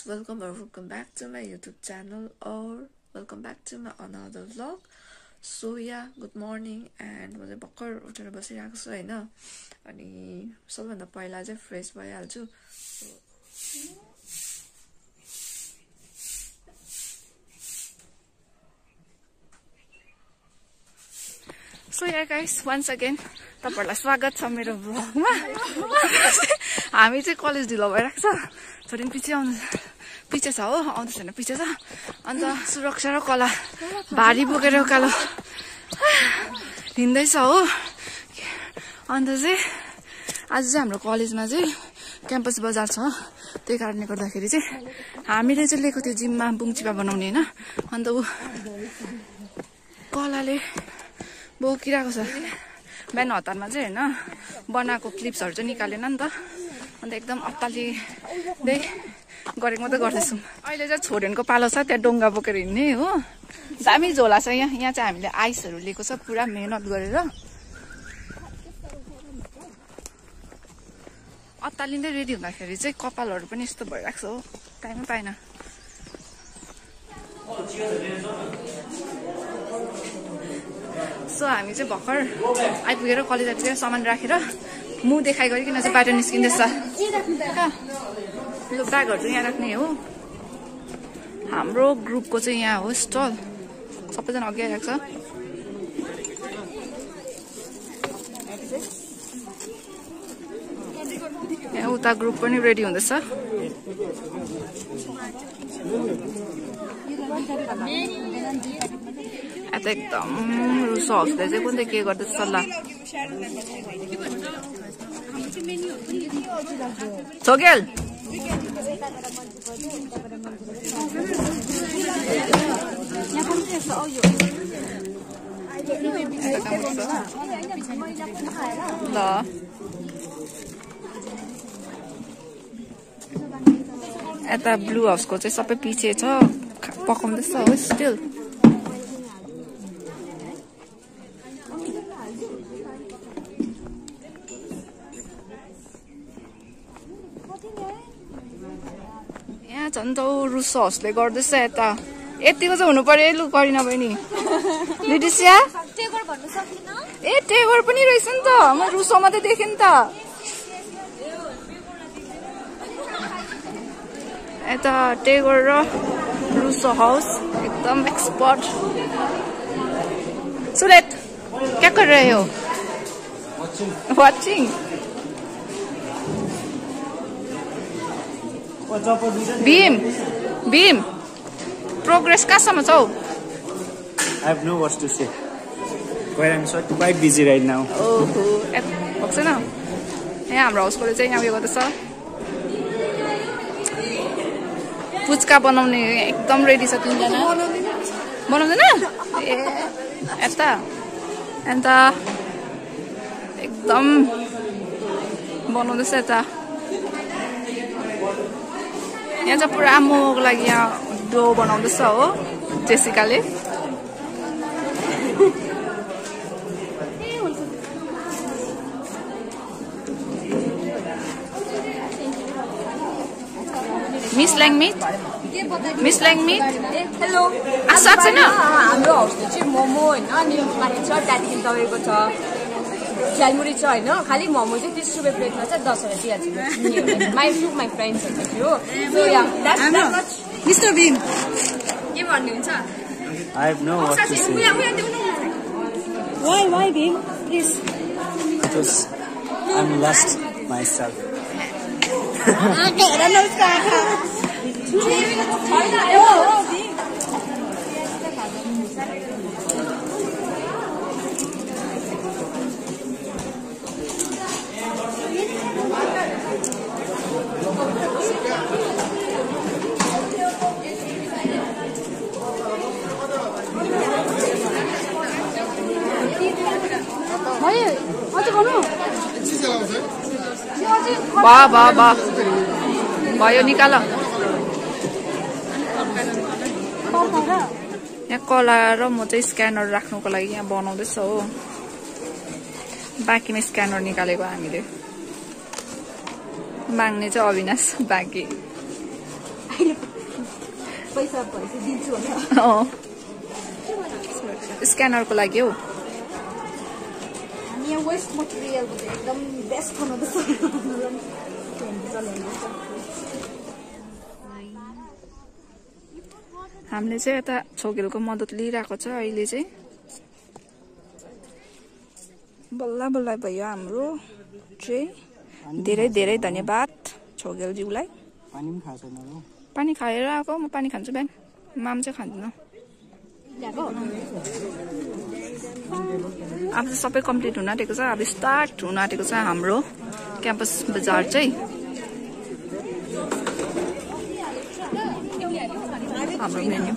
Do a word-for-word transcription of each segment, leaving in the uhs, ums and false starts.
welcome or welcome back to my YouTube channel or welcome back to my another vlog. So yeah, good morning and म चाहिँ भर्खर उठेर बसिरहेको छु हैन अनि सबैभन्दा पहिला चाहिँ फ्रेश भइहाल्छु. So yeah guys, once again तपाईहरुलाई स्वागत छ मेरो भ्लगमा. हामी चाहिँ कलेज ढिलो भइराख्छ. छोरी पछि आउनु पछि छ हो, आउँदै छैन पछि छ. अन्त सुरक्षा र कला भारी बोकेर उकालो हिँड्दै छ हो. अन्त चाहिँ आज चाहिँ हाम्रो कलेजमा चाहिँ क्याम्पस बजार छ. त्यही कारणले गर्दाखेरि चाहिँ हामीले चाहिँ लिएको त्यो जिममा बुङचिपा बनाउने हैन. अन्त उ कलाले बोकिरहेको छ. बिहान हतारमा चाहिँ हैन बनाएको क्लिप्सहरु चाहिँ निकालेन नि त. अन्त एकदम अत्तालिँदै गरेको मात्रै गर्दैछु. अहिले चाहिँ छोडेनको पालो छ, त्यहाँ डोङ्गा बोकेर हिँड्ने हो. दामी झोला छ यहाँ. यहाँ चाहिँ हामीले आइसहरु लिएको छ पुरा मेहनत गरेर. अत्तालिँदै रेडी हुँदाखेरि चाहिँ कपालहरु पनि यस्तो भइराख्छ हो. टाइमै पाएन. सो हामी चाहिँ भर्खर आइपुगेर कलेज आइपुगेर सामान राखेर मुख देखाइ गरिकन चाहिँ बाटो निस्किँदैछ. यो ब्यागहरु चाहिँ यहाँ राख्ने हो. हाम्रो ग्रुपको चाहिँ यहाँ हो स्टल. सबैजना अघि आइरहेको छ. यहाँ उता ग्रुप पनि रेडी हुँदैछ. यता एकदम रुसो हाउसले चाहिँ कुन चाहिँ के गर्दैछ सल्लाह. छोगेल ल यता ब्लू हाउसको चाहिँ सबै पछि छ. पकाउँदैछ हो स्टिल. यहाँ झन् त रुसो हाउसले गर्दैछ यता. यतिको चाहिँ हुनु पर्यो लु गरिन बहिनी. लिडिसिया ए टेगर पनि रहेछ नि त. म रुसो मात्रै देखेँ नि त. यता टेगर र रुसो हाउस एकदम एक्सपर्ट. सुरेट क्या कर रहे हो? वाचिङ. भीम भीम प्रोग्रेस कहाँसम्म छौ? I have no words to say. Quite I'm so quite busy right now. ओहो भएको छैन. यहाँ हाम्रो हाउसकोले चाहिँ यहाँ उयो गर्दैछ. पुच्का बनाउने एकदम रेडी छ. तिनजना बनाउँदैन ए यता अन्त एकदम बनाउँदैछ यता. यहाँ चाहिँ पुरा मोमोको लागि यहाँ डो बनाउँदैछ हो जेसिकाले. मिस ल्याङ मिट मिस ल्याङ मिट हेलो आशा छैन. हाम्रो हाउसले चाहिँ मोमो होइन अनि माथि छ त्यहाँदेखि तपाईँको छ झ्यालमुरी छ होइन. खालि मोमो चाहिँ तिस रुपियाँ प्लेटमा चाहिँ दसवटा दिइहाल्छ. माई टु माई फ्रेन्ड्सहरू थियो. मिस्टर भीम के भन्नुहुन्छ? I have no words to say. Why, why Bhim? Please. Because I'm lost myself. वाह वाह वाह भयो निकाल. यहाँ कला र म चाहिँ स्क्यानर राख्नुको लागि यहाँ बनाउँदैछ हो. बाँकीमा स्क्यानर निकालेको हामीले. माग्ने चाहिँ अविनाश बाँकी. पैसा पैसा दिन्छु होला अँ स्क्यानरको लागि हौ हामी यहाँ वेस्ट मटेरियलको चाहिँ एकदम बेस्ट बनाउँदैछ हामीले चाहिँ यता छोकेलको मद्दत लिइरहेको छ अहिले चाहिँ बल्ल बल्ल भयो हाम्रो चाहिँ धेरै धेरै धन्यवाद छोकेलज्यूलाई पानी पनि खाएको छैन पानी खाएर आएको म पानी खान्छु बिहान माम चाहिँ खाँदिनँ अब चाहिँ सबै कम्प्लिट हुन आँटेको छ अब स्टार्ट हुन आँटेको छ हाम्रो क्याम्पस बजार चाहिँ हाम्रो मेन्यु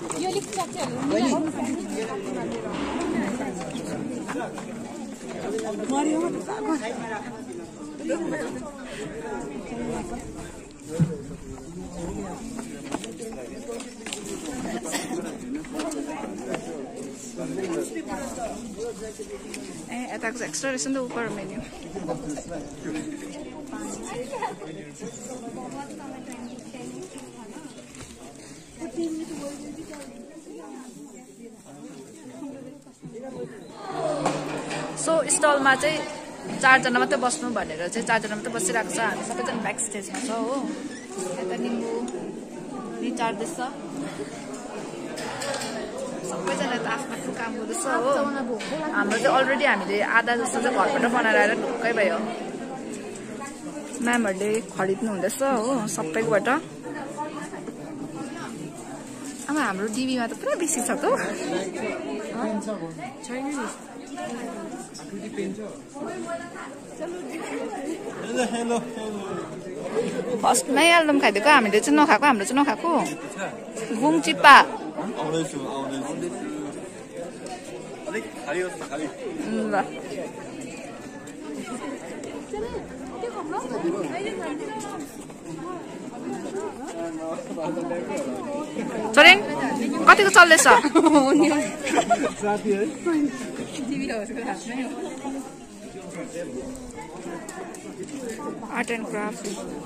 ए यताको चाहिँ एक्स्ट्रा रहेछ नि त उपर मेन्यु सो स्टलमा चाहिँ चारजना मात्रै बस्नु भनेर चाहिँ चारजना मात्रै बसिरहेको छ हामी सबैजना ब्याक स्टेजमा छ हो यता निम्बु निचार्दैछ सबैजना त आफ्नो आफ्नो काम गर्दैछ हो हाम्रो चाहिँ अलरेडी हामीले आधा जस्तो चाहिँ घरबाट बनाएर आएर ढुक्कै भयो म्यामहरूले खरिद्नु हुँदैछ हो सबैकोबाट अब हाम्रो डिबीमा त पुरा बेसी छ त फर्स्टमै आलुदम खाइदिएको हामीले चाहिँ नखाएको हाम्रो चाहिँ नखाएको गुङ चिप्पा ल छोरेन कतिको चल्दैछ आर्ट एन्ड क्राफ्ट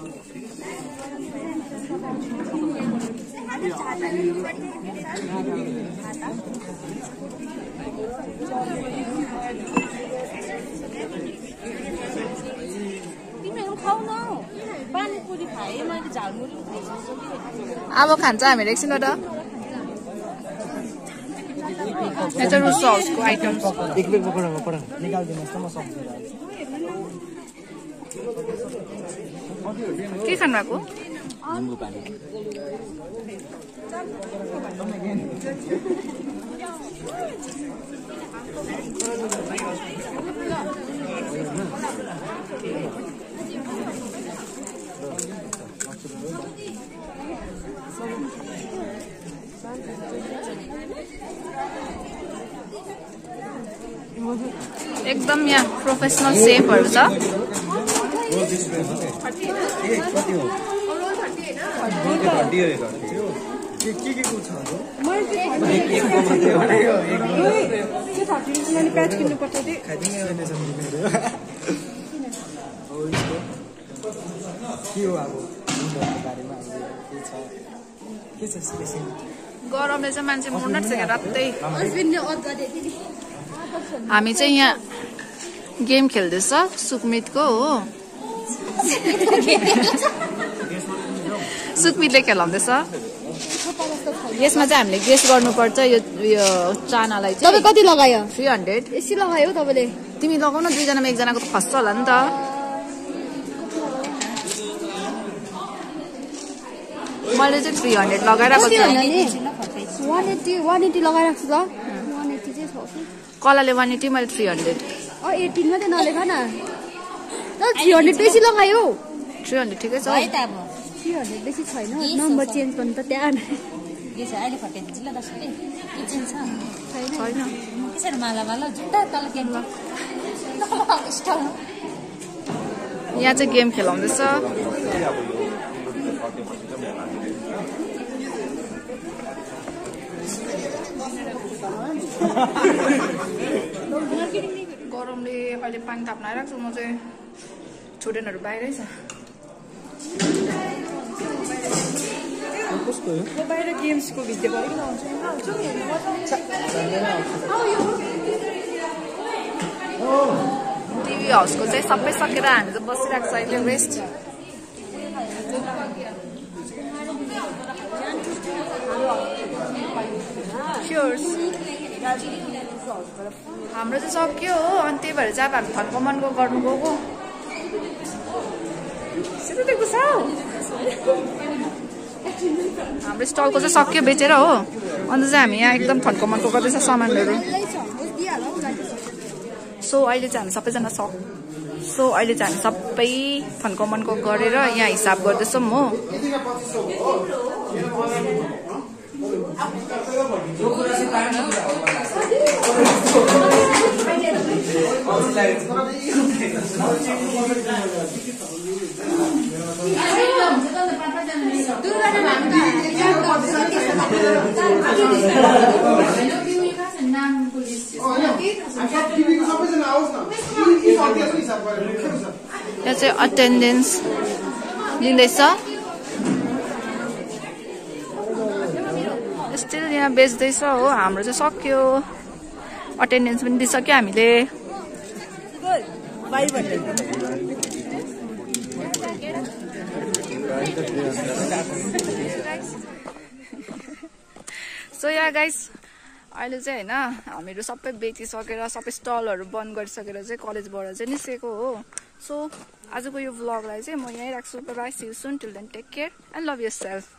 अब खान्छ हामीहरू एकछिनबाट यहाँ चाहिँ रुसो हाउसको आइटम्स के खानु भएको एकदम यहाँ प्रोफेसनल सेफहरू छ गरमले चाहिँ मान्छे मर्न आँट्छ क्या रातै हामी चाहिँ यहाँ गेम खेल्दैछ सुकमितको हो सुकमितले खेलाउँदैछ यसमा चाहिँ हामीले गेस गर्नुपर्छ यो चानालाई चाहिँ तपाईँ कति लगायो थ्री हन्ड्रेड यसी लगायो तपाईँले तिमी लगाउन दुईजनामा एकजनाको त खस्छ होला नि त मैले चाहिँ थ्री हन्ड्रेड लगाइरहेको छु वान एट्टी वान एट्टी लगाइरहेको छु त वान एट्टी चाहिँ छ कलाले वान एट्टी मैले थ्री हन्ड्रेड अँ एट्टिन मात्रै नलेख न थ्री हन्ड्रेड बेसी लगायो थ्री हन्ड्रेड ठिकै छ थ्री हन्ड्रेड बेसी छैन नम्बर चेन्ज गर्नु त त्यहाँ छैन यहाँ चाहिँ गेम खेलाउँदैछ गरमले अहिले पानी ताप्न आइरहेको छु म चाहिँ स्टुडेन्टहरू बाहिरै छ कसको हो यो बाहिर गेम्सको भिडियो गरिकन आउँछ नि आउँछ नि हेर्नु टिभी हाउसको चाहिँ सबै सकेर हामी त बसिरहेको छ अहिले रेस्ट हाम्रो चाहिँ सक्यो हो अनि त्यही भएर चाहिँ अब हामी फर्कमानको गर्नु गएको सिधै देख्दैछ हाम्रो स्टलको चाहिँ सक्यो बेचेर हो अन्त चाहिँ हामी यहाँ एकदम फर्कमानको गर्दैछ सामानहरू सो अहिले चाहिँ हामी सबैजना सक सो अहिले चाहिँ हामी सबै फन्कमनको गरेर यहाँ हिसाब गर्दैछौँ हो यहाँ चाहिँ अटेन्डेन्स लिँदैछ स्टिल यहाँ बेच्दैछ हो हाम्रो चाहिँ सक्यो अटेन्डेन्स पनि दिइसक्यो हामीले सो या गाइस अहिले चाहिँ होइन हामीहरू सबै बेचिसकेर सबै स्टलहरू बन्द गरिसकेर चाहिँ कलेजबाट चाहिँ निस्केको हो सो आजको यो भ्लगलाई चाहिँ म यहीँ राख्छु bye see you soon till then take care and love yourself